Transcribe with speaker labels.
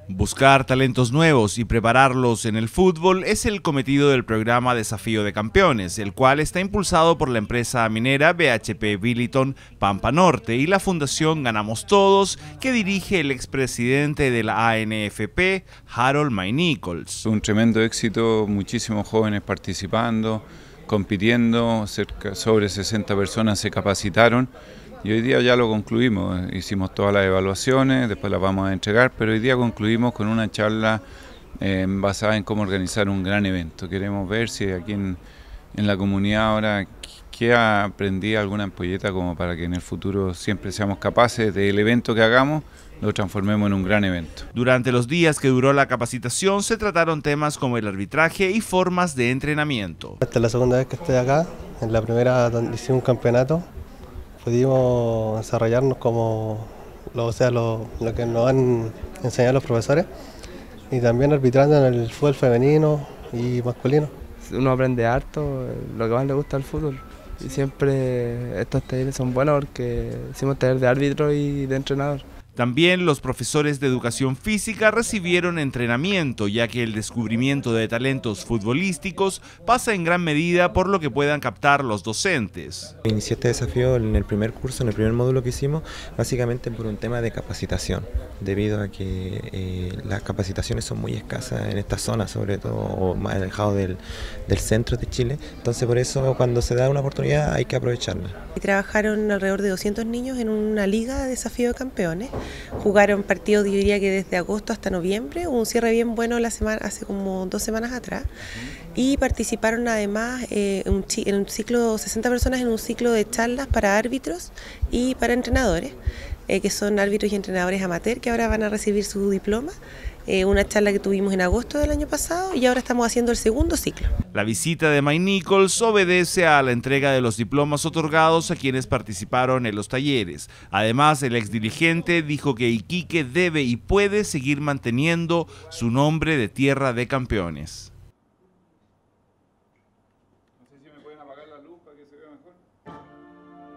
Speaker 1: Buscar talentos nuevos y prepararlos en el fútbol es el cometido del programa Desafío de Campeones, el cual está impulsado por la empresa minera BHP Billiton Pampa Norte y la Fundación Ganamos Todos, que dirige el expresidente de la ANFP, Harold May Nichols.
Speaker 2: Un tremendo éxito, muchísimos jóvenes participando, compitiendo, sobre 60 personas se capacitaron. Y hoy día ya lo concluimos, hicimos todas las evaluaciones, después las vamos a entregar, pero hoy día concluimos con una charla basada en cómo organizar un gran evento. Queremos ver si aquí en la comunidad ahora que aprendí alguna ampolleta como para que en el futuro siempre seamos capaces del evento que hagamos, lo transformemos en un gran evento.
Speaker 1: Durante los días que duró la capacitación se trataron temas como el arbitraje y formas de entrenamiento.
Speaker 3: Esta es la segunda vez que estoy acá, en la primera donde hicimos un campeonato. Pudimos desarrollarnos como lo que nos han enseñado los profesores y también arbitrando en el fútbol femenino y masculino.
Speaker 4: Uno aprende harto, lo que más le gusta al fútbol, y siempre estos talleres son buenos porque hicimos taller de árbitro y de entrenador.
Speaker 1: También los profesores de educación física recibieron entrenamiento, ya que el descubrimiento de talentos futbolísticos pasa en gran medida por lo que puedan captar los docentes.
Speaker 5: Inicié este desafío en el primer curso, en el primer módulo que hicimos, básicamente por un tema de capacitación, debido a que las capacitaciones son muy escasas en esta zona, sobre todo o más alejado del centro de Chile. Entonces por eso cuando se da una oportunidad hay que aprovecharla.
Speaker 6: Trabajaron alrededor de 200 niños en una liga de desafío de campeones. Jugaron partidos, yo diría que desde agosto hasta noviembre, hubo un cierre bien bueno hace como 2 semanas atrás, y participaron además en un ciclo, 60 personas en un ciclo de charlas para árbitros y para entrenadores, que son árbitros y entrenadores amateur que ahora van a recibir su diploma. Una charla que tuvimos en agosto del año pasado y ahora estamos haciendo el segundo ciclo.
Speaker 1: La visita de May Nichols obedece a la entrega de los diplomas otorgados a quienes participaron en los talleres. Además, el exdirigente dijo que Iquique debe y puede seguir manteniendo su nombre de tierra de campeones.
Speaker 2: No sé si me pueden apagar la luz para que se vea mejor.